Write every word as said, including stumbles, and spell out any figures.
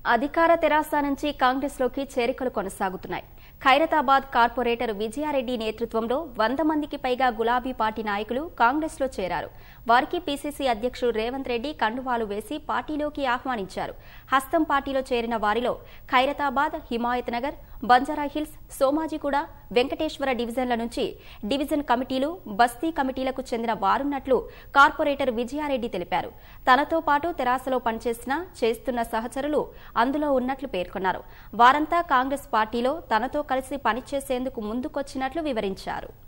అధికార తెరాస నుంచి కాంగ్రెస్లోకి చేరికలు కొనసాగుతున్నాయి. ఖైరతాబాద్ కార్పొరేటర్ విజయారెడ్డి నేతృత్వంలో వంద మందికి పైగా గులాబీ పార్టీ నాయకులు కాంగ్రెస్లో చేరారు. వారికి పీసీసీ అధ్యక్షుడు రేవంత్ రెడ్డి కండువాలు వేసి పార్టీలోకి ఆహ్వానించారు. హస్తం పార్టీలో చేరిన వారిలో ఖైరతాబాద్, హిమాయత్ నగర్, బంజారాహిల్స్, సోమాజిగూడ, వెంకటేశ్వర డివిజన్ల నుంచి డివిజన్ కమిటీలు, బస్తీ కమిటీలకు చెందిన వారున్నట్లు కార్పొరేటర్ విజయారెడ్డి తెలిపారు. తనతో పాటు తెరాసలో పనిచేసిన చేస్తున్న సహచరులు అందులో ఉన్నట్లు పేర్కొన్నారు. వారంతా కాంగ్రెస్ పార్టీలో తనతో కలిసి పనిచేసేందుకు ముందుకొచ్చినట్లు వివరించారు.